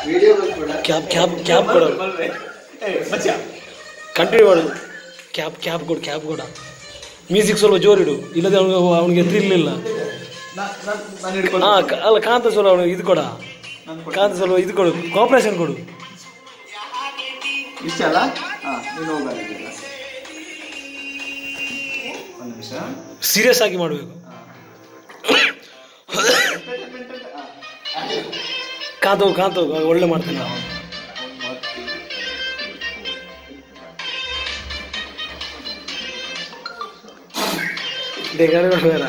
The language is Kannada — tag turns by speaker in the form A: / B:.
A: ಕ್ಯಾಬ್ ಕೊಡು ಕಂಟಿನ್ಯೂ ಮಾಡು ಕ್ಯಾಬ್ ಕೊಡ ಮ್ಯೂಸಿಕ್ ಸ್ವಲ್ಪ ಜೋರಿಡು ಇಲ್ಲದೆ ಅವನಿಗೆ ಥ್ರಿಲ್ ಇಲ್ಲ ಅಲ್ಲ ಕಾಂತ ಸ್ವಲ್ಪ ಅವನಿಗೆ ಇದು ಕೊಡ ಕಾಂತ ಸ್ವಲ್ಪ ಇದು ಕೊಡು ಕೋಆಪರೇಷನ್ ಕೊಡು
B: ಇಷ್ಟ ಅಲ್ಲ ನೀನು ಒಂದು ನಿಮಿಷ
A: ಸೀರಿಯಸ್ ಆಗಿ ಮಾಡಬೇಕು ಕಾಂತ ಒಳ್ಳೆ ಮಾಡ್ತಾನೆ ಬೇರೆ